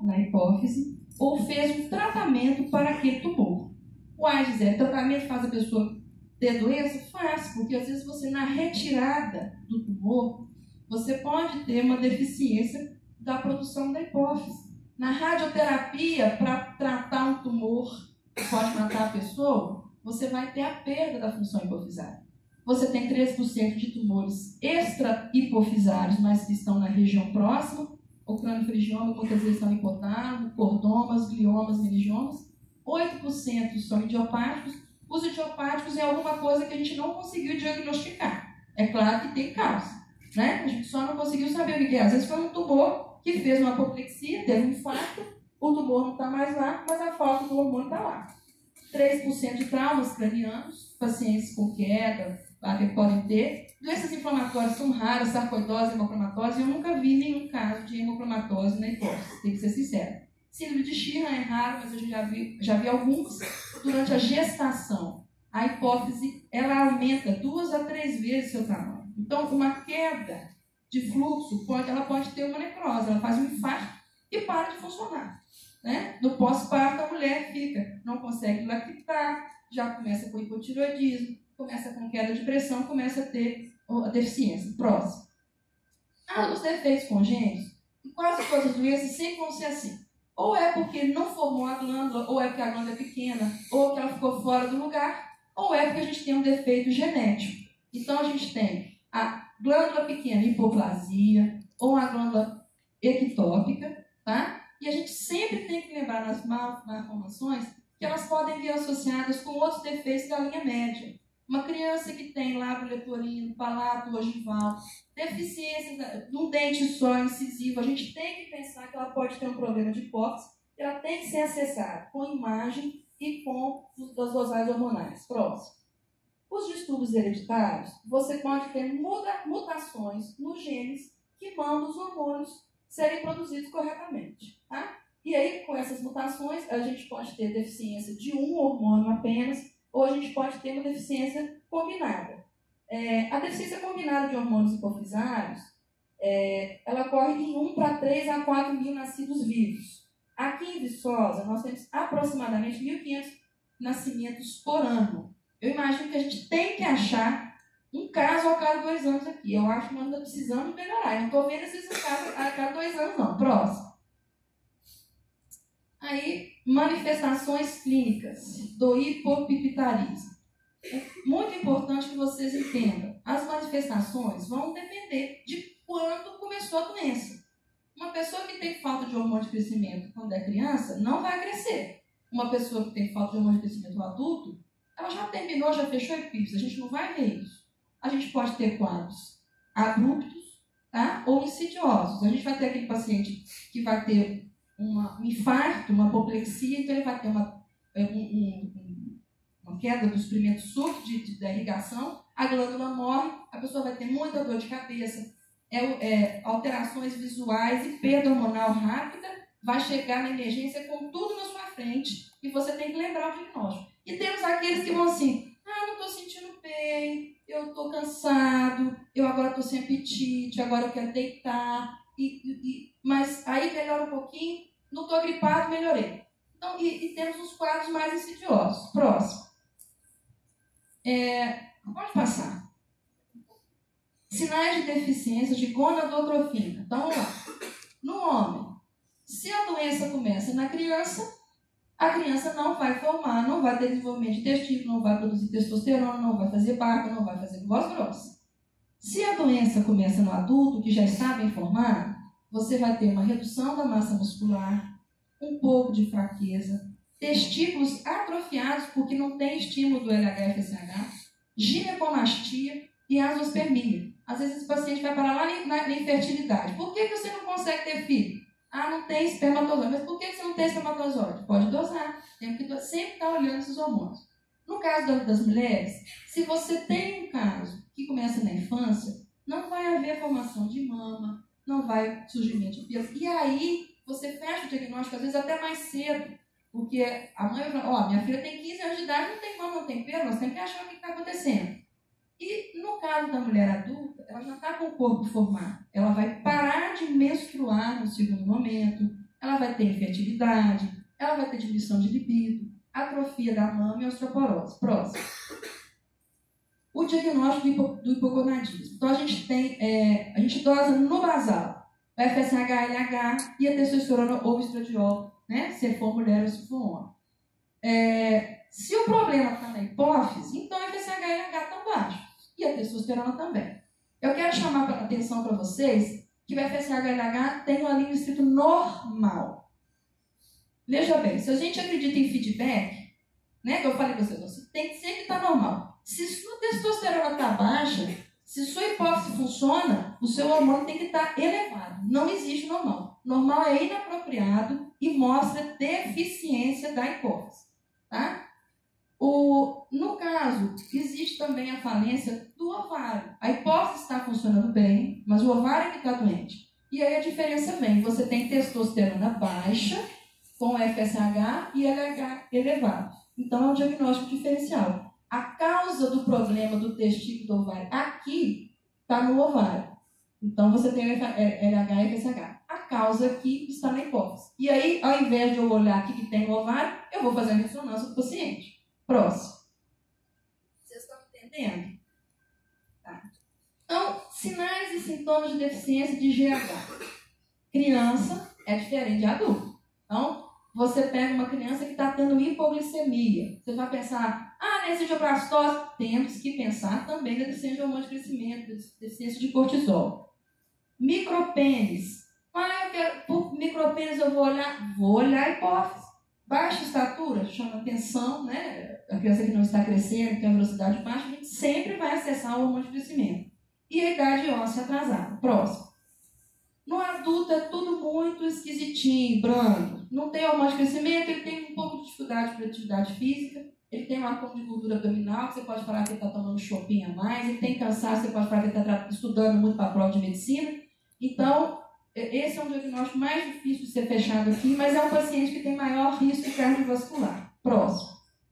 na hipófise ou fez um tratamento para aquele tumor. Uai, Gisele, tratamento faz a pessoa ter doença? Faz, porque às vezes você, na retirada do tumor, você pode ter uma deficiência da produção da hipófise. Na radioterapia, para tratar um tumor que pode matar a pessoa, você vai ter a perda da função hipofisária. Você tem 3% de tumores extra-hipofisários, mas que estão na região próxima, o craniofaringioma, muitas vezes estão no hipotálamo, cordomas, gliomas, meningiomas. 8% são idiopáticos. Os idiopáticos é alguma coisa que a gente não conseguiu diagnosticar. É claro que tem causa, né? A gente só não conseguiu saber o que é. Às vezes foi um tumor que fez uma apoplexia, teve um infarto, o tumor não está mais lá, mas a falta do hormônio está lá. 3% de traumas cranianos, pacientes com queda, que podem ter. Doenças inflamatórias são raras, sarcoidose, hemocromatose. Eu nunca vi nenhum caso de hemocromatose na hipófise, tem que ser sincero. Síndrome de Sheehan é raro, mas eu já vi alguns durante a gestação. A hipófise, ela aumenta 2 a 3 vezes seu tamanho. Então, uma queda de fluxo, ela pode ter uma necrose, ela faz um infarto e para de funcionar. Né? No pós-parto, a mulher não consegue lactar, já começa com hipotireoidismo, começa com queda de pressão, começa a ter a deficiência. Próximo. Os defeitos congênitos, quase todas as doenças sempre vão ser assim. Ou é porque não formou a glândula, ou é porque a glândula é pequena, ou que ela ficou fora do lugar, ou é porque a gente tem um defeito genético. Então, a gente tem a glândula pequena, hipoplasia, ou a glândula ectópica, tá? E a gente sempre tem que lembrar nas malformações que elas podem vir associadas com outros defeitos da linha média. Uma criança que tem lábio leporino, palato ogival, deficiência de um dente só incisivo, a gente tem que pensar que ela pode ter um problema de hipófise, ela tem que ser acessada com imagem e com as dosagens hormonais. Próximo. Os distúrbios hereditários, você pode ter mutações nos genes que mandam os hormônios serem produzidos corretamente. Tá? E aí, com essas mutações, a gente pode ter deficiência de um hormônio apenas, ou a gente pode ter uma deficiência combinada. A deficiência combinada de hormônios hipofisários, ela ocorre em 1 para 3 a 4 mil nascidos vivos. Aqui em Viçosa, nós temos aproximadamente 1.500 nascimentos por ano. Eu imagino que a gente tem que achar um caso a cada 2 anos aqui. Eu acho que nós estamos precisando melhorar. Eu não estou vendo esses casos a cada 2 anos, não. Próximo. Aí, manifestações clínicas do hipopituitarismo. É muito importante que vocês entendam. As manifestações vão depender de quando começou a doença. Uma pessoa que tem falta de hormônio de crescimento quando é criança, não vai crescer. Uma pessoa que tem falta de hormônio de crescimento no adulto, ela já terminou, já fechou a eclipse. A gente não vai ver isso. A gente pode ter quadros abruptos, tá? Ou insidiosos. A gente vai ter aquele paciente que vai ter um infarto, uma apoplexia, então ele vai ter uma queda do suprimento súbito da irrigação, a glândula morre, a pessoa vai ter muita dor de cabeça, alterações visuais e perda hormonal rápida, vai chegar na emergência com tudo na sua frente e você tem que lembrar o diagnóstico. E temos aqueles que vão assim, não estou sentindo bem, eu estou cansado, eu agora estou sem apetite, agora eu quero deitar, mas aí melhora um pouquinho, não estou gripado, melhorei. Então, e temos os quadros mais insidiosos. Próximo. Pode passar. Sinais de deficiência de gonadotrofina. Então, vamos lá. No homem, se a doença começa na criança, a criança não vai formar, não vai ter desenvolvimento de testículo, não vai produzir testosterona, não vai fazer barba, não vai fazer voz grossa. Se a doença começa no adulto, que já está bem formado, você vai ter uma redução da massa muscular, um pouco de fraqueza, testículos atrofiados porque não tem estímulo do LH-FSH, ginecomastia e azospermia. Às vezes esse paciente vai parar lá na infertilidade. Por que você não consegue ter filho? Não tem espermatozoide. Mas por que você não tem espermatozoide? Pode dosar. Tem que sempre estar olhando esses hormônios. No caso das mulheres, se você tem um caso que começa na infância, não vai haver formação de mama, não vai surgimento de pelos. E aí, você fecha o diagnóstico, às vezes até mais cedo, porque a mãe vai falar, minha filha tem 15 anos de idade, não tem mama, não tem pelo, nós temos que achar o que está acontecendo. E no caso da mulher adulta, ela já está com o corpo formado. Ela vai parar de menstruar no segundo momento, ela vai ter infertilidade, ela vai ter diminuição de libido, atrofia da mama e osteoporose. Próximo. O diagnóstico do hipogonadismo. Então, a gente dosa no basal, o FSH, LH e a testosterona ou estradiol, né? Se for mulher ou se for homem. Se o problema está na hipófise, então o FSH e LH estão baixos. E a testosterona também. Eu quero chamar a atenção para vocês que o FSH e LH tem uma linha escrito normal. Veja bem, se a gente acredita em feedback, né, que eu falei para vocês, tem que sempre estar normal. Se sua testosterona está baixa, se sua hipófise funciona, o seu hormônio tem que estar elevado. Não existe normal. Normal é inapropriado e mostra deficiência da hipófise. Tá? No caso, existe também a falência do ovário. A hipófise está funcionando bem, mas o ovário é que está doente. E aí a diferença vem. Você tem testosterona baixa, com FSH e LH elevado. Então é um diagnóstico diferencial. A causa do problema do testículo do ovário aqui está no ovário. Então você tem LH e FSH. A causa aqui está na hipófise. E aí, ao invés de eu olhar aqui que tem no ovário, eu vou fazer a ressonância do paciente. Próximo. Vocês estão entendendo? Tá. Então, sinais e sintomas de deficiência de GH. Criança é diferente de adulto. Então, você pega uma criança que está tendo hipoglicemia. Você vai pensar, nesidoblastose. Temos que pensar também na deficiência de hormônio de crescimento, deficiência de cortisol. Micropênis. Por micropênis eu vou olhar a hipófise. Baixa estatura, chama atenção, né? A criança que não está crescendo, tem a velocidade baixa, a gente sempre vai acessar o hormônio de crescimento. E a idade óssea atrasada. Próximo. No adulto é tudo muito esquisitinho, brando. Não tem hormônio de crescimento, ele tem um pouco de dificuldade para atividade física, ele tem um acúmulo de gordura abdominal, que você pode falar que ele está tomando chopinho a mais, ele tem cansaço, você pode falar que ele está estudando muito para a prova de medicina. Então, esse é um diagnóstico mais difícil de ser fechado aqui, mas é um paciente que tem maior risco cardiovascular. Próximo.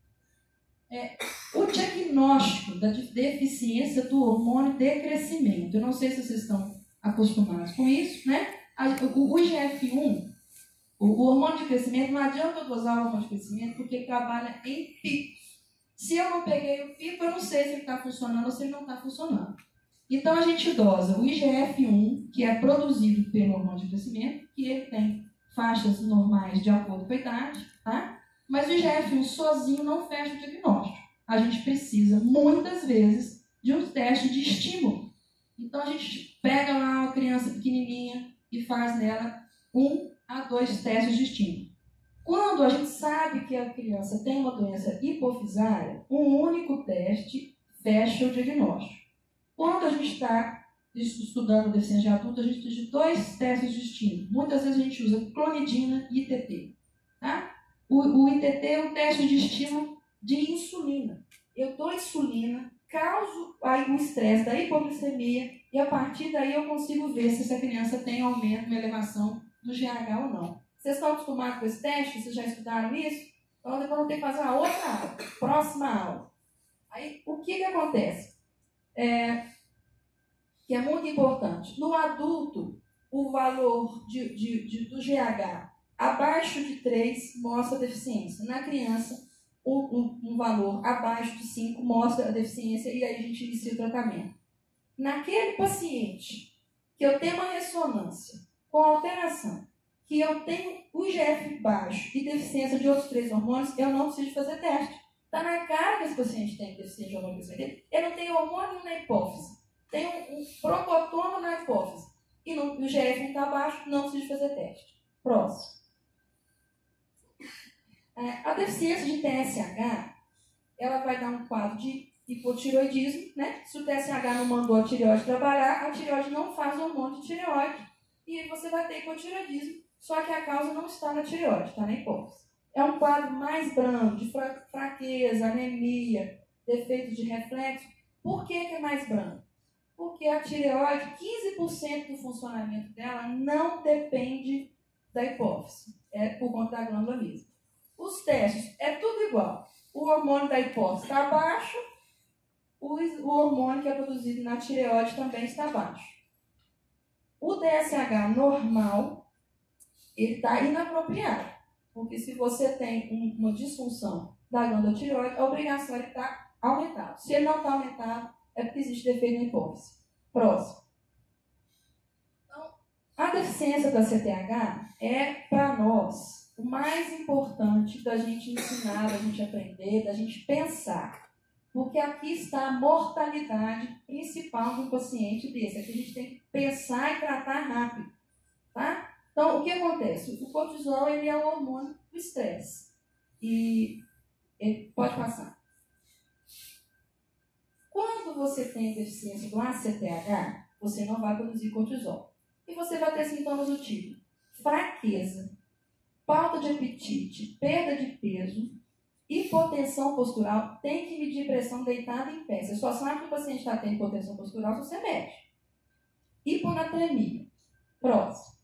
O diagnóstico da deficiência do hormônio de crescimento. Eu não sei se vocês estão acostumados com isso, né? O IGF-1, o hormônio de crescimento, não adianta eu dosar o hormônio de crescimento porque ele trabalha em picos. Se eu não peguei o pico, eu não sei se ele está funcionando ou se ele não está funcionando. Então, a gente dosa o IGF-1, que é produzido pelo hormônio de crescimento, que ele tem faixas normais de acordo com a idade, tá? Mas o IGF-1 sozinho não fecha o diagnóstico. A gente precisa, muitas vezes, de um teste de estímulo. Então, a gente pega lá uma criança pequenininha e faz nela 1 a 2 testes de estímulo. Quando a gente sabe que a criança tem uma doença hipofisária, um único teste fecha o diagnóstico. Quando a gente está estudando deficiência de adulto, a gente precisa de 2 testes de estímulo. Muitas vezes a gente usa clonidina e ITT. Tá? O ITT é um teste de estímulo de insulina. Eu dou insulina, causo o estresse da hipoglicemia e a partir daí eu consigo ver se essa criança tem aumento, uma elevação do GH ou não. Vocês estão acostumados com esse teste? Vocês já estudaram isso? Então depois vamos ter que fazer uma outra aula, próxima aula. Aí, o que acontece? Que é muito importante. No adulto, o valor do GH abaixo de 3 mostra deficiência. Na criança, um valor abaixo de 5 mostra a deficiência e aí a gente inicia o tratamento. Naquele paciente que eu tenho uma ressonância com alteração, que eu tenho o IGF baixo e deficiência de outros 3 hormônios, eu não preciso fazer teste. Está na cara que esse paciente tem deficiência de hormônio. Ele não tem hormônio na hipófise. Tem um procotoma na hipófise. E o IGF está baixo, não precisa fazer teste. Próximo. A deficiência de TSH, ela vai dar um quadro de hipotireoidismo, né? Se o TSH não mandou a tireoide trabalhar, a tireoide não faz hormônio de tireoide. E aí você vai ter hipotireoidismo, só que a causa não está na tireoide, está na hipófise. É um quadro mais brando, de fraqueza, anemia, defeito de reflexo. Por que é mais brando? Porque a tireoide, 15% do funcionamento dela não depende da hipófise. É por conta da glândula mesmo. Os testes, é tudo igual. O hormônio da hipófise está baixo, o hormônio que é produzido na tireoide também está baixo. O DSH normal, ele está inapropriado. Porque se você tem uma disfunção da glândula tireoide, a obrigação é ele estar aumentado. Se ele não está aumentado, é porque existe defeito na hipófise. Próximo. Então, a deficiência da CTH é, para nós, o mais importante da gente ensinar, da gente aprender, da gente pensar. Porque aqui está a mortalidade principal de um paciente desse. Aqui a gente tem que pensar e tratar rápido. Tá? Então, o que acontece? O cortisol ele é o hormônio do estresse. E ele pode passar. Quando você tem deficiência do ACTH, você não vai produzir cortisol. E você vai ter sintomas do tipo fraqueza, falta de apetite, perda de peso, hipotensão postural. Tem que medir pressão deitada em pé. Você só sabe que o paciente está tendo hipotensão postural se você mede. Hiponatremia. Próximo.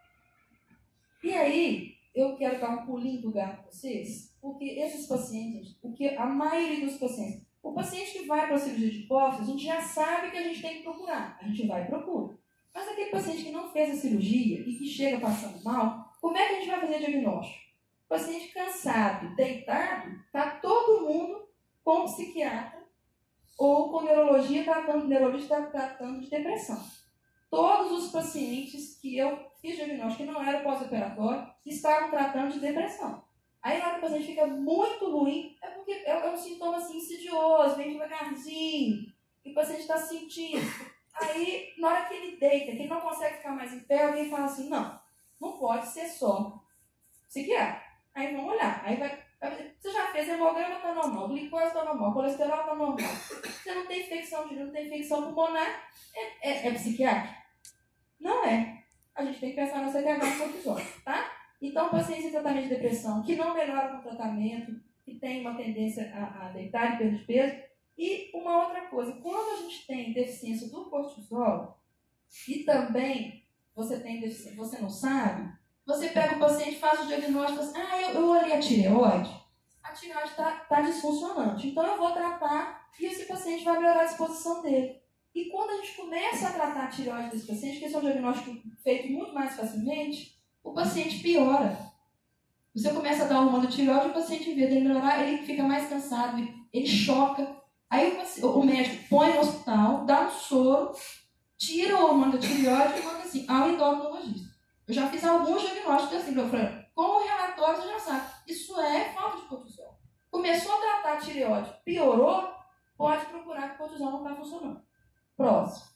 E aí, eu quero dar um pulinho do gato para vocês, porque esses pacientes, a maioria dos pacientes, o paciente que vai para a cirurgia de hipófise, a gente já sabe que a gente tem que procurar. A gente vai e procura. Mas aquele paciente que não fez a cirurgia e que chega passando mal, como é que a gente vai fazer diagnóstico? O paciente cansado, deitado, está todo mundo com psiquiatra ou com neurologista tratando de depressão. Todos os pacientes que eu fiz diagnóstico que não era pós-operatório estavam tratando de depressão. Aí, na hora que o paciente fica muito ruim, é porque é um sintoma assim, insidioso, vem devagarzinho, e o paciente está sentindo. Aí, na hora que ele deita, que ele não consegue ficar mais em pé, alguém fala assim, não pode ser só psiquiatra. Aí vamos olhar. Aí você já fez hemograma, está normal, glicose está normal, colesterol está normal. Você não tem infecção de não tem infecção pulmonar, é psiquiatra? Não é. A gente tem que pensar no CTH e no cortisol, tá? Então, pacientes em tratamento de depressão que não melhoram com o tratamento, que tem uma tendência a deitar e perder de peso. E uma outra coisa, quando a gente tem deficiência do cortisol, e também você tem deficiência, você não sabe, você pega o paciente, faz o diagnóstico, eu olhei a tireoide está disfuncionante, então eu vou tratar e esse paciente vai melhorar a disposição dele. E quando a gente começa a tratar a tireoide desse paciente, que esse é um diagnóstico feito muito mais facilmente, o paciente piora. Você começa a dar hormônio de tireoide, o paciente, em vez de melhorar, ele fica mais cansado, ele choca. Aí o médico põe no hospital, dá um soro, tira o hormônio da tireoide e manda assim, ao endocrinologista. Eu já fiz alguns diagnósticos assim, eu falei, com o relatório você já sabe, isso é falta de cortisol. Começou a tratar a tireoide, piorou, pode procurar que o cortisol não está funcionando. Próximo.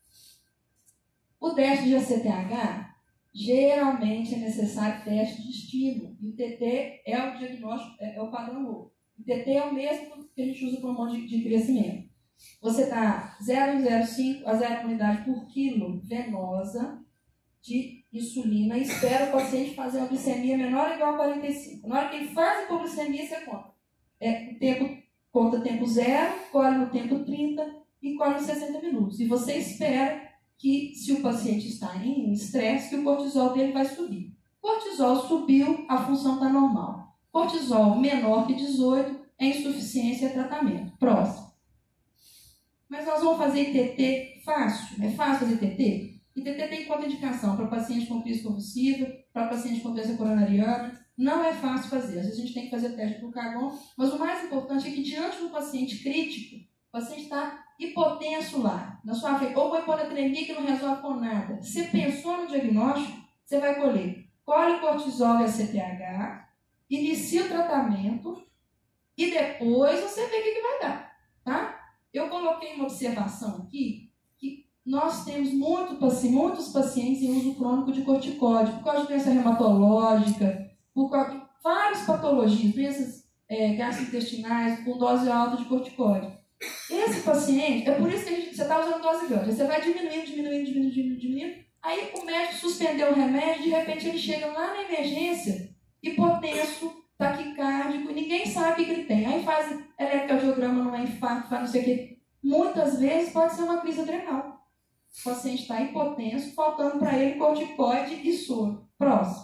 O teste de ACTH, geralmente é necessário teste de estímulo. E o TT é o diagnóstico, é o padrão novo. O TT é o mesmo que a gente usa para o hormônio de crescimento. Você dá 0,05 a 0 unidade por quilo venosa de insulina e espera o paciente fazer uma glicemia menor ou igual a 45. Na hora que ele faz a hipoglicemia, você conta. Conta tempo 0, colhe no tempo 30 e colhe nos 60 minutos. E você espera que, se o paciente está em estresse, que o cortisol dele vai subir. Cortisol subiu, a função está normal. Cortisol menor que 18 é insuficiência e tratamento. Próximo. Mas nós vamos fazer ITT fácil? É fácil fazer ITT? ITT tem contraindicação para paciente com crise convulsiva, para paciente com doença coronariana. Não é fácil fazer. Às vezes a gente tem que fazer teste do glucagon, mas o mais importante é que, diante do paciente crítico, o paciente está hipotenso lá, na sua frente, ou com hiponatremia que não resolve com nada. Você pensou no diagnóstico, você vai colher. Colhe cortisol e ACTH, inicia o tratamento e depois você vê o que vai dar. Tá? Eu coloquei uma observação aqui que nós temos muitos pacientes em uso crônico de corticóide, por causa de doença reumatológica, por causa de várias patologias, doenças gastrointestinais, com dose alta de corticóide. Esse paciente, é por isso que você está usando dose grande, você vai diminuindo, aí o médico suspendeu o remédio, de repente ele chega lá na emergência, hipotenso, taquicárdico, ninguém sabe o que ele tem. Aí faz eletrocardiograma, não é infarto, faz não sei o que. Muitas vezes pode ser uma crise adrenal. O paciente está hipotenso, faltando para ele corticoide e soro. Próximo.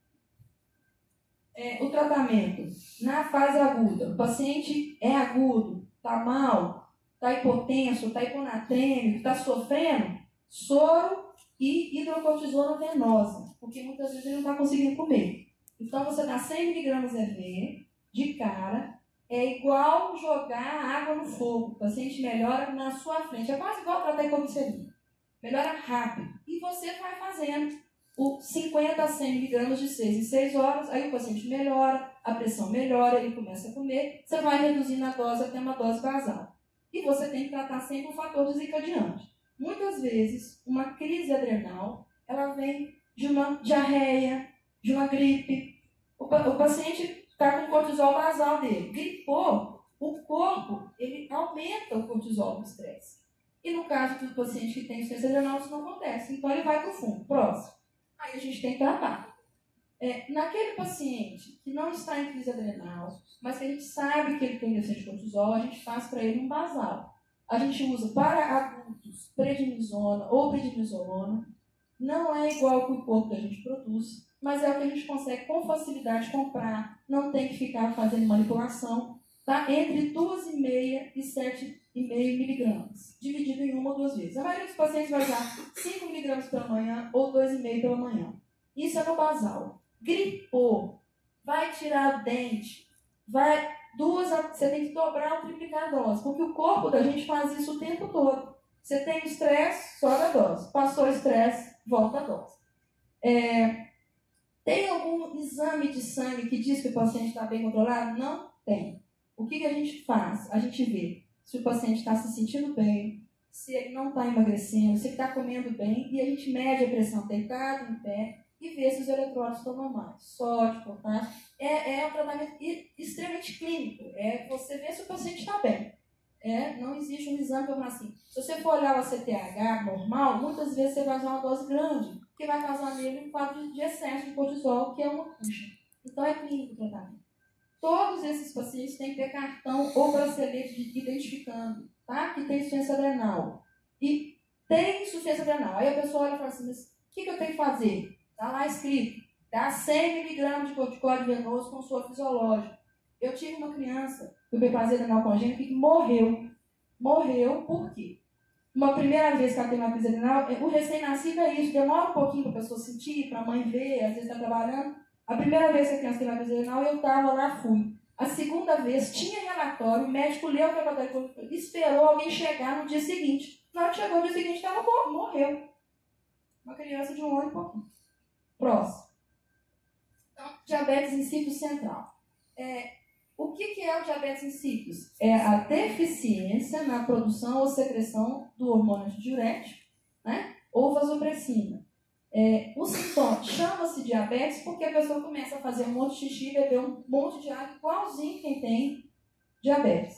O tratamento. Na fase aguda, o paciente é agudo, está mal, está hipotenso, está hiponatrêmico, está sofrendo, soro e hidrocortisona venosa, porque muitas vezes ele não está conseguindo comer. Então, você dá 100 mg EV de cara, é igual jogar água no fogo. O paciente melhora na sua frente. É quase igual tratar hipoglicemia. Melhora rápido. E você vai fazendo o 50 a 100 mg de 6 em 6 horas, aí o paciente melhora, a pressão melhora, ele começa a comer, você vai reduzindo a dose até uma dose basal. E você tem que tratar sempre o fator desencadeante. Muitas vezes, uma crise adrenal, ela vem de uma diarreia, de uma gripe. O paciente está com o cortisol basal dele. Gripou, o corpo ele aumenta o cortisol do estresse. E no caso do paciente que tem insuficiência adrenal, isso não acontece. Então ele vai para o fundo. Próximo. Aí a gente tem que tratar. Naquele paciente que não está em crise adrenal, mas que a gente sabe que ele tem deficiência de cortisol, a gente faz para ele um basal. A gente usa para adultos prednisona ou prednisolona. Não é igual que o corpo que a gente produz, mas é o que a gente consegue com facilidade comprar. Não tem que ficar fazendo manipulação. Tá? Entre 2,5 e 7,5 miligramas, dividido em 1 ou 2 vezes. A maioria dos pacientes vai usar 5 miligramas pela manhã ou 2,5 pela manhã. Isso é no basal. Gripou, vai tirar o dente, você tem que dobrar ou triplicar a dose, porque o corpo da gente faz isso o tempo todo. Você tem estresse, sobe a dose. Passou o estresse, volta a dose. Tem algum exame de sangue que diz que o paciente está bem controlado? Não tem. O que a gente faz? A gente vê se o paciente está se sentindo bem, se ele não está emagrecendo, se ele está comendo bem, e a gente mede a pressão deitado, em pé, e vê se os eletrólitos estão normais. Sódio, potássio. É um tratamento extremamente clínico. Você vê se o paciente está bem. Não existe um exame para falar assim. Se você for olhar o ACTH normal, muitas vezes você vai usar uma dose grande, que vai causar nele um quadro de excesso de cortisol, que é uma puxa. Então é clínico o tratamento. Todos esses pacientes têm que ter cartão ou bracelete identificando, tá? Que tem insuficiência adrenal. E tem insuficiência adrenal. Aí a pessoa olha e fala assim, mas o que eu tenho que fazer? Está lá escrito, dá 100 mg de corticóide venoso com soro fisiológico. Eu tive uma criança que eu fazer adrenal congênita que morreu. Morreu por quê? Uma primeira vez que ela tem uma crise adrenal, o recém-nascido é isso, demora um pouquinho para a pessoa sentir, para a mãe ver, às vezes está trabalhando. A primeira vez que a criança teve uma crise adrenal, eu estava lá, fui. A segunda vez, tinha relatório, o médico leu o relatório, esperou alguém chegar no dia seguinte. Na hora que chegou no dia seguinte, ela morreu. Uma criança de 1 ano e pouquinho. Próximo. Então, diabetes insípido central. O que é o diabetes insípido? É a deficiência na produção ou secreção do hormônio antidiurético, né? Ou vasopressina. O sintoma chama-se diabetes porque a pessoa começa a fazer um monte de xixi, beber um monte de água, igualzinho quem tem diabetes.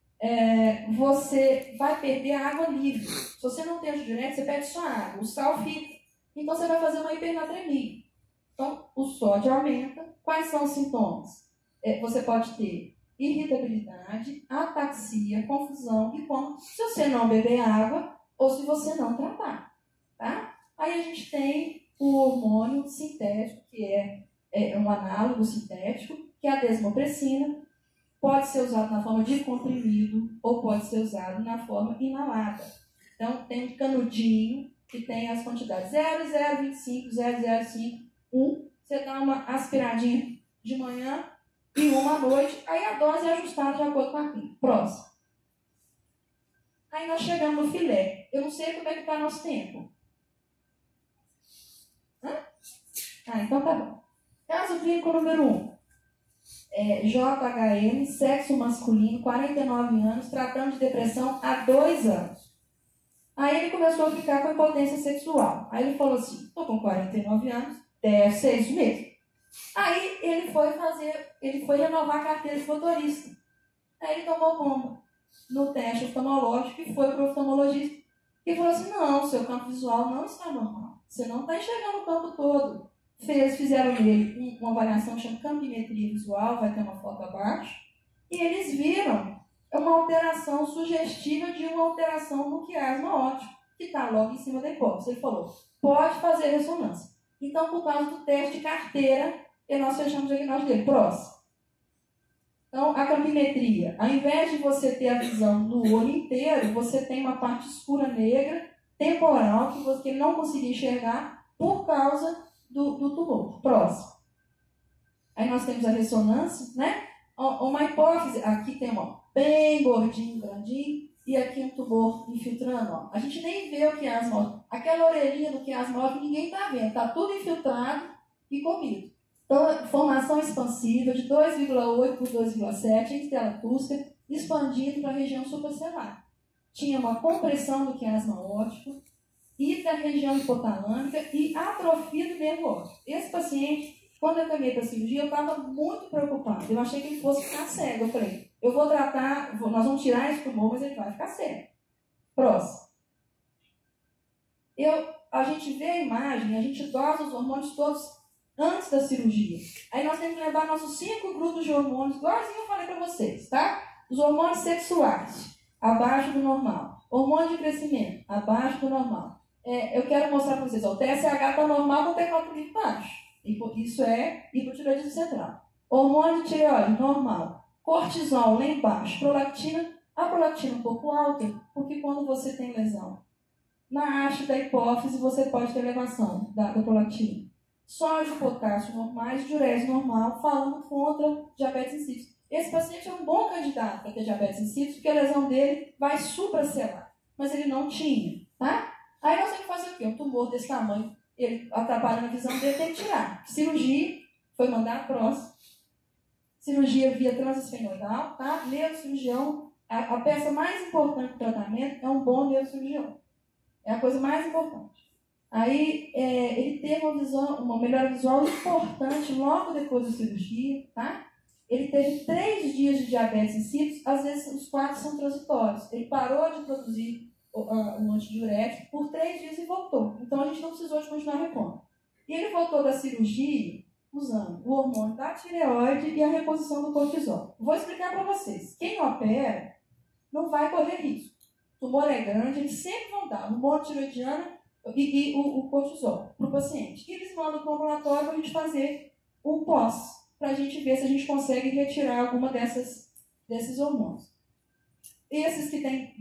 Você vai perder a água livre. Se você não tem antidiurético, você perde só água. O sal fica. Então você vai fazer uma hipernatremia. Então o sódio aumenta. Quais são os sintomas? Você pode ter irritabilidade, ataxia, confusão e coma se você não beber água ou se você não tratar. Tá? Aí a gente tem o hormônio sintético, que é um análogo sintético, que é a desmopressina. Pode ser usado na forma de comprimido ou pode ser usado na forma inalada. Então, tem um canudinho que tem as quantidades 0,025, 0,05, 1. Você dá uma aspiradinha de manhã e uma à noite. Aí a dose é ajustada de acordo com a clínica. Próximo. Aí nós chegamos no filé. Eu não sei como é que está nosso tempo. Então tá bom. Caso clínico número 1. JHM, sexo masculino, 49 anos, tratando de depressão há 2 anos. Aí ele começou a ficar com impotência sexual. Aí ele falou assim, estou com 49 anos, 6 meses. Aí ele foi renovar a carteira de motorista. Aí ele tomou bomba no teste oftalmológico e foi para o oftalmologista. E falou assim, não, seu campo visual não está normal. Você não está enxergando o campo todo. Fizeram nele uma avaliação que chama campimetria visual, vai ter uma foto abaixo, e eles viram uma alteração sugestiva de uma alteração no quiasma óptico, que está logo em cima da hipófise. Ele falou, pode fazer ressonância. Então, por causa do teste de carteira, nós fechamos o diagnóstico dele. Próximo. Então, a campimetria, ao invés de você ter a visão no olho inteiro, você tem uma parte escura negra, temporal que ele não conseguia enxergar por causa do tumor. Próximo. Aí nós temos a ressonância, né? Uma hipófise, aqui tem bem gordinho, grandinho, e aqui um tumor infiltrando. Ó. A gente nem vê o quiasma óptico. Aquela orelhinha do quiasma óptico ninguém está vendo, está tudo infiltrado e comido. Então, formação expansiva de 2,8 por 2,7 em tela tústica, expandindo para a região supracelular. Tinha uma compressão do quiasma óptico e da região hipotalâmica e atrofia do nervo óptico. Esse paciente, quando eu caminhei para a cirurgia, eu estava muito preocupado. Eu achei que ele fosse ficar cego. Eu falei, eu vou tratar, nós vamos tirar esse tumor, mas ele vai ficar cego. Próximo. A gente vê a imagem, a gente dosa os hormônios todos antes da cirurgia. Aí nós temos que levar nossos 5 grupos de hormônios, igualzinho eu falei para vocês, tá? Os hormônios sexuais, abaixo do normal. Hormônio de crescimento, abaixo do normal. Eu quero mostrar para vocês, o TSH está normal com o T4 nível baixo. Isso é hipotireoidismo central. Hormônio de tireoide, normal. Cortisol lá embaixo. Prolactina, a prolactina um pouco alta, porque quando você tem lesão na haste da hipófise, você pode ter elevação da prolactina. Sódio e potássio normais, diurese normal, falando contra diabetes insípidos. Esse paciente é um bom candidato para ter diabetes insípidos, porque a lesão dele vai supracelular. Mas ele não tinha, tá? Aí nós temos que fazer o quê? Um tumor desse tamanho, ele atrapalhando a visão dele, tem que tirar. Cirurgia, foi mandar próximo. Cirurgia via transesfenoidal, tá? Neurocirurgião, a peça mais importante do tratamento é um bom neurocirurgião. É a coisa mais importante. Aí, ele teve uma melhora visual importante logo depois da cirurgia, tá? Ele teve 3 dias de diabetes insípidos, às vezes os quadros são transitórios. Ele parou de produzir um antidiurético por 3 dias e voltou. Então, a gente não precisou de continuar repondo. E ele voltou da cirurgia usando o hormônio da tireoide e a reposição do cortisol. Vou explicar para vocês. Quem opera não vai correr risco. O tumor é grande, eles sempre vão dar o hormônio tireoidiano e o cortisol para o paciente. E eles mandam para o ambulatório para a gente fazer um pós, para a gente ver se a gente consegue retirar alguma desses hormônios. Esses que têm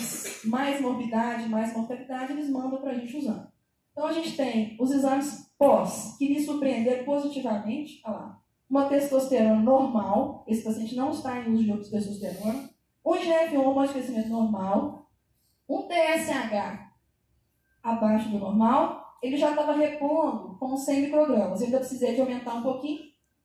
mais morbidade, mais mortalidade, eles mandam para a gente usando. Então, a gente tem os exames pós, que me surpreenderam positivamente. Olha lá, uma testosterona normal, esse paciente não está em uso de testosterona, um IGF-1, hormônio de crescimento normal, um TSH abaixo do normal, ele já estava repondo com 100 microgramas. Eu ainda precisei de aumentar um pouquinho.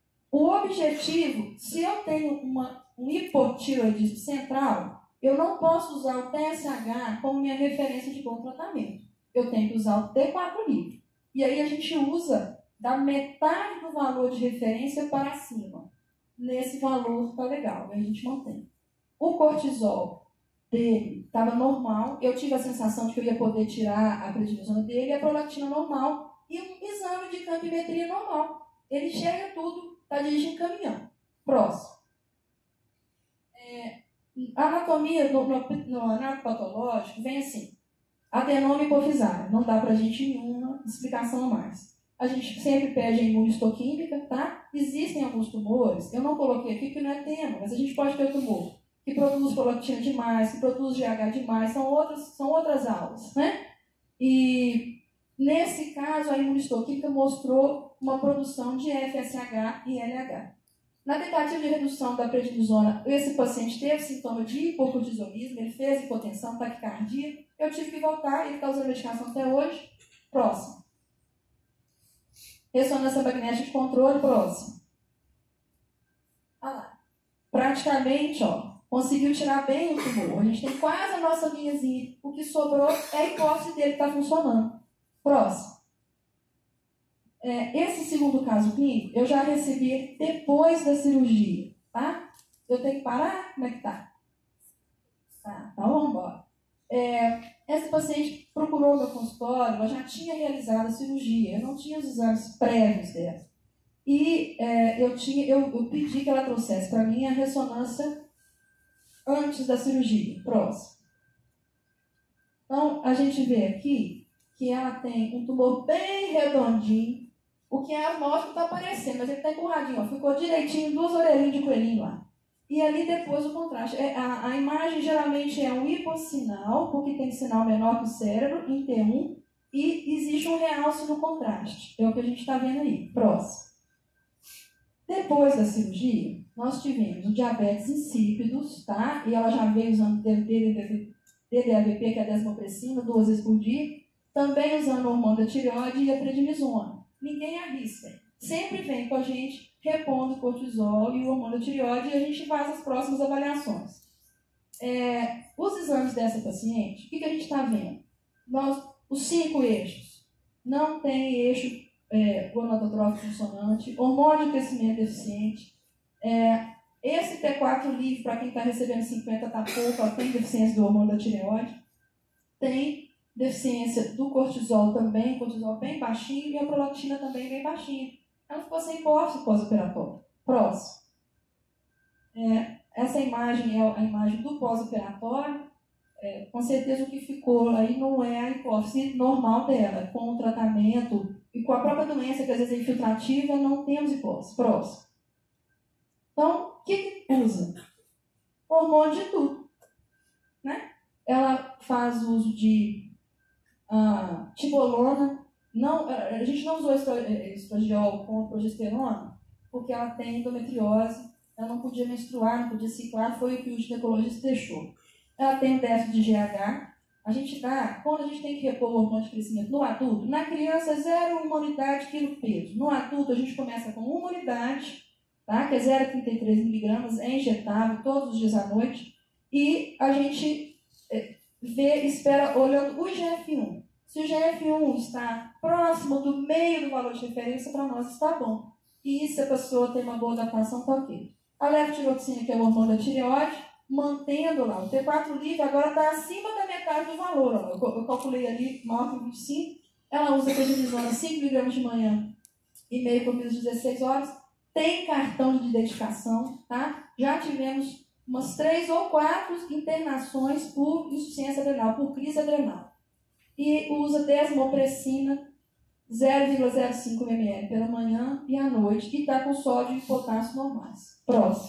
O objetivo, se eu tenho um hipotireoidismo central, eu não posso usar o TSH como minha referência de bom tratamento. Eu tenho que usar o T4 livre. E aí a gente usa da metade do valor de referência para cima. Nesse valor está legal, a gente mantém. O cortisol dele estava normal, eu tive a sensação de que eu ia poder tirar a prednisona dele, a prolactina normal e um exame de campimetria normal. Ele enxerga tudo, está dirigindo caminhão. Próximo. A anatomia no anatopatológico vem assim. Adenoma hipofisário, não dá para a gente nenhuma explicação a mais. A gente sempre pede a imunistoquímica, tá? Existem alguns tumores, eu não coloquei aqui porque não é tema, mas a gente pode ter tumor que produz prolactina demais, que produz GH demais, são outras aulas, né? E nesse caso a imunistoquímica mostrou uma produção de FSH e LH. Na tentativa de redução da prednisona, esse paciente teve sintoma de hipocortisolismo, ele fez hipotensão, taquicardia. Eu tive que voltar, ele está usando medicação até hoje. Próximo. Ressonância magnética de controle, próximo. Olha lá. Praticamente, conseguiu tirar bem o tumor. A gente tem quase a nossa linhazinha. O que sobrou é a hipófise dele que está funcionando. Próximo. Esse segundo caso clínico, eu já recebi ele depois da cirurgia, tá? Eu tenho que parar? Como é que tá? Tá, então vamos embora. Essa paciente procurou meu consultório, ela já tinha realizado a cirurgia, eu não tinha os exames prévios dela. E eu pedi que ela trouxesse para mim a ressonância antes da cirurgia. Próximo. Então, a gente vê aqui que ela tem um tumor bem redondinho. O que é a amostra está aparecendo, mas ele está empurradinho, ficou direitinho, 2 orelhinhas de coelhinho lá. E ali depois o contraste. A imagem geralmente é um hipossinal, porque tem sinal menor que o cérebro, em T1, e existe um realce no contraste. É o que a gente está vendo aí. Próximo. Depois da cirurgia, nós tivemos o diabetes insípidos, tá? E ela já veio usando DDAVP, que é a desmopressina, 2 vezes por dia. Também usando o hormônio da tireoide e a prednisona. Ninguém arrisca. Sempre vem com a gente repondo o cortisol e o hormônio da tireoide e a gente faz as próximas avaliações. Os exames dessa paciente, o que a gente está vendo? Os 5 eixos. Não tem eixo gonadotrófico funcionante, hormônio de crescimento deficiente. Esse T4 livre, para quem está recebendo 50, está pouco, ela tem deficiência do hormônio da tireoide. Tem deficiência do cortisol também, cortisol bem baixinho, e a prolactina também bem baixinha. Ela ficou sem hipófise pós-operatório. Próximo. Essa imagem é a imagem do pós-operatório. Com certeza o que ficou aí não é a hipófise normal dela. Com o tratamento e com a própria doença, que às vezes é infiltrativa, não temos hipófise. Próximo. Então, o que usa? Hormônio de tudo. Né? Ela faz uso de tibolona. A gente não usou estradiol com progesterona porque ela tem endometriose, ela não podia menstruar, não podia ciclar, foi o que o ginecologista deixou. Ela tem um déficit de GH. A gente dá, quando a gente tem que repor o hormônio de crescimento no adulto, na criança 0,1 unidade quilo-peso. No adulto a gente começa com 1 unidade, tá? Que é 0,33 miligramas, é injetável todos os dias à noite. E a gente espera olhando o IGF-1. Se o IGF-1 está próximo do meio do valor de referência, para nós está bom. E se a pessoa tem uma boa adaptação, está ok. A levotiroxina, que é o hormônio da tireoide, mantendo lá. O T4 livre agora está acima da metade do valor. Ó. Eu calculei ali, maior que 25. Ela usa prednisona 5 mg de manhã e meio por 16 horas. Tem cartão de identificação, tá? Já tivemos umas 3 ou 4 internações por insuficiência adrenal, por crise adrenal. E usa desmopressina 0,05 ml pela manhã e à noite, e está com sódio e potássio normais. Próximo.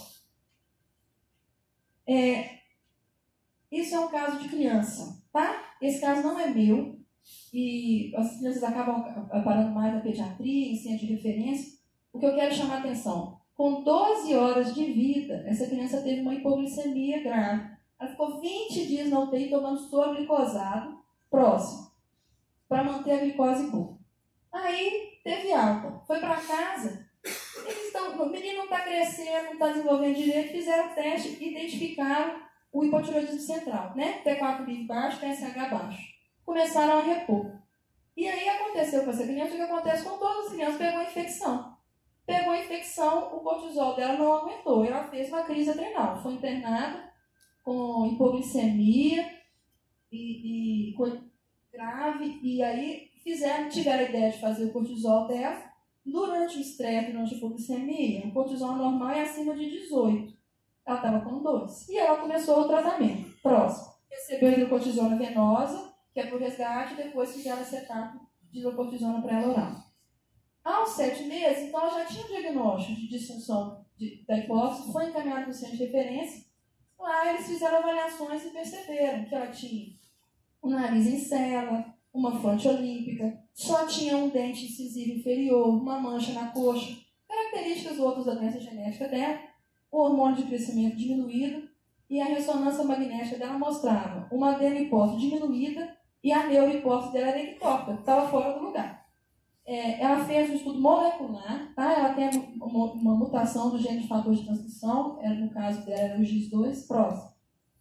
Isso é um caso de criança, tá? Esse caso não é meu, e as crianças acabam parando mais na pediatria, em centro de referência. O que eu quero chamar a atenção, com 12 horas de vida, essa criança teve uma hipoglicemia grave. Ela ficou 20 dias na UTI tomando soro glicosado, próximo, para manter a glicose boa. Aí teve alta, foi para casa, o menino não está crescendo, não está desenvolvendo direito, fizeram o teste e identificaram o hipotireoidismo central, né? T4 livre baixo, TSH baixo. Começaram a repor. E aí aconteceu com essa criança o que acontece com todas as crianças, pegou infecção. Pegou infecção, o cortisol dela não aguentou, ela fez uma crise adrenal, foi internada com hipoglicemia e grave, e aí tiveram a ideia de fazer o cortisol dela. Durante o estresse, durante a hipoglicemia, o cortisol normal é acima de 18. Ela estava com 2. E ela começou o tratamento. Próximo. Recebeu hidrocortisona venosa, que é para o resgate, e depois fizeram acetato de hidrocortisona para ela oral. Aos 7 meses, então ela já tinha um diagnóstico de disfunção da hipófise, foi encaminhada para o centro de referência. Lá eles fizeram avaliações e perceberam que ela tinha o nariz em cela, uma fronte olímpica, só tinha um dente incisivo inferior, uma mancha na coxa, características outras da doença genética dela, o hormônio de crescimento diminuído e a ressonância magnética dela mostrava uma adenopófise diminuída e a neurohipófise dela era ectópica, estava fora do lugar. Ela fez um estudo molecular, tá? Ela tem uma mutação do gene de fator de transcrição, no caso dela era o GIS2, próximo.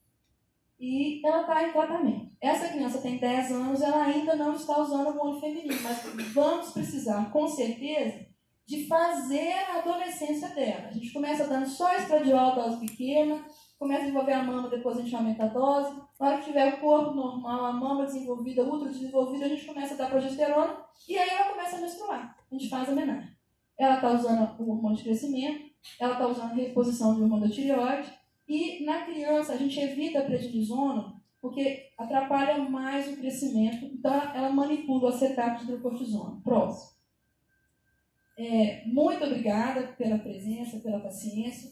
E ela está em tratamento. Essa criança tem 10 anos, ela ainda não está usando o hormônio feminino, mas vamos precisar, com certeza, de fazer a adolescência dela. A gente começa dando só estradiol, dose pequena, começa a desenvolver a mama, depois a gente aumenta a dose. Na hora que tiver o corpo normal, a mama desenvolvida, útero desenvolvido, a gente começa a dar progesterona e aí ela começa a menstruar. A gente faz a menarca. Ela está usando o hormônio de crescimento, ela está usando a reposição do hormônio da tireoide. E na criança a gente evita a prednisona porque atrapalha mais o crescimento, então ela manipula o acetato de hidrocortisona. Próximo. Muito obrigada pela presença, pela paciência.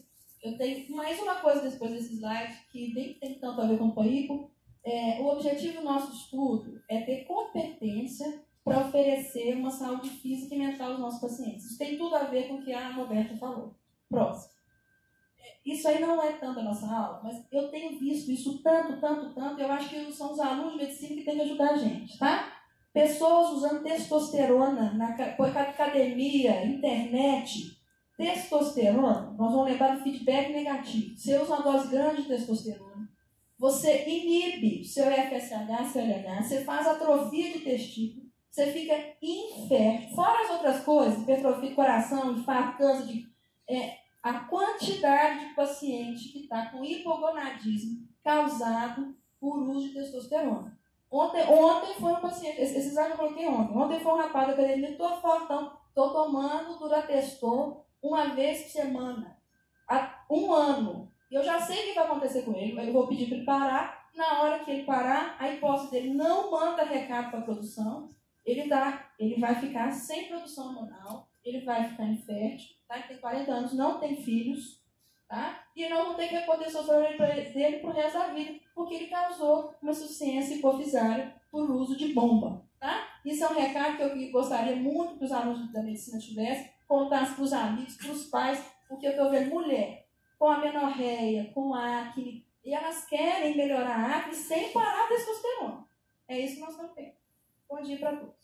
Eu tenho mais uma coisa depois desse slide, que nem tem tanto a ver com o currículo. O objetivo do nosso estudo é ter competência para oferecer uma saúde física e mental aos nossos pacientes. Isso tem tudo a ver com o que a Roberta falou. Próximo. Isso aí não é tanto a nossa aula, mas eu tenho visto isso tanto, eu acho que são os alunos de medicina que têm que ajudar a gente, tá? Pessoas usando testosterona na academia, internet. Testosterona, nós vamos lembrar do feedback negativo. Você usa uma dose grande de testosterona, você inibe o seu FSH, seu LH, você faz atrofia de testículo, você fica infértil. Fora as outras coisas, hipertrofia do coração, infarto, câncer de... a quantidade de paciente que está com hipogonadismo causado por uso de testosterona. Ontem foi um paciente, esse exame eu coloquei ontem. Ontem foi um rapaz da academia, estou fortão, estou tomando Durateston uma vez por semana, há 1 ano. Eu já sei o que vai acontecer com ele, eu vou pedir para ele parar. Na hora que ele parar, a hipótese dele não manda recado para a produção, ele vai ficar sem produção hormonal, ele vai ficar infértil, tá? Ele tem 40 anos, não tem filhos, tá? E nós vamos ter que recolher testosterona dele pro resto da vida, porque ele causou uma insuficiência hipofisária por uso de bomba, tá? Isso é um recado que eu gostaria muito que os alunos da medicina tivessem, contassem para os amigos, para os pais, porque eu estou vendo mulher com amenorreia, com acne, e elas querem melhorar a acne sem parar a testosterona. É isso que nós estamos tendo. Bom dia para todos.